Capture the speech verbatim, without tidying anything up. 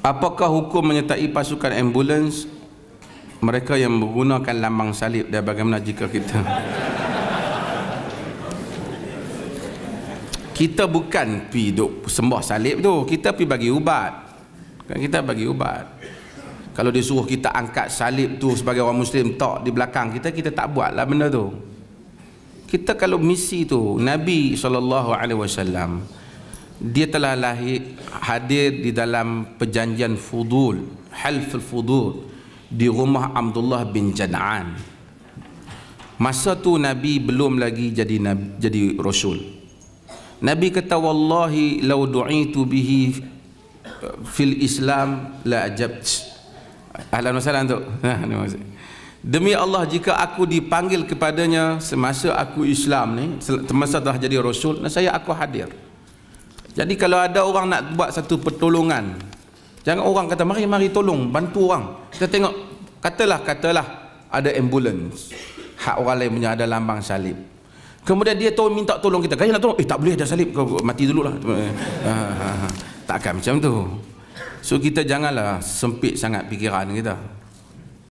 Apakah hukum menyertai pasukan ambulans mereka yang menggunakan lambang salib, dan bagaimana jika kita kita bukan pi duk sembah salib tu, kita pi bagi ubat. Kan kita bagi ubat. Kalau dia suruh kita angkat salib tu sebagai orang Muslim tak di belakang kita, kita tak buat lah benda tu. Kita kalau misi tu, Nabi sallallahu alaihi wasallam dia telah lahir hadir di dalam perjanjian Fudul, Halful Fudul, di rumah Abdullah bin Jad'an. Masa tu Nabi belum lagi jadi nabi, jadi rasul. Nabi kata, wallahi law du'itu bihi fil Islam la ajabt. Ahlan wa sahlan tu. Demi Allah, jika aku dipanggil kepadanya semasa aku Islam ni, semasa dah jadi rasul, saya aku hadir. Jadi kalau ada orang nak buat satu pertolongan, jangan orang kata mari mari tolong bantu orang. Kita tengok, katalah katalah ada ambulans, hak orang lain punya ada lambang salib, kemudian dia tahu minta tolong kita, kaya nak tolong, eh tak boleh ada salib, kau mati dululah. Takkan macam tu. So kita janganlah sempit sangat fikiran kita.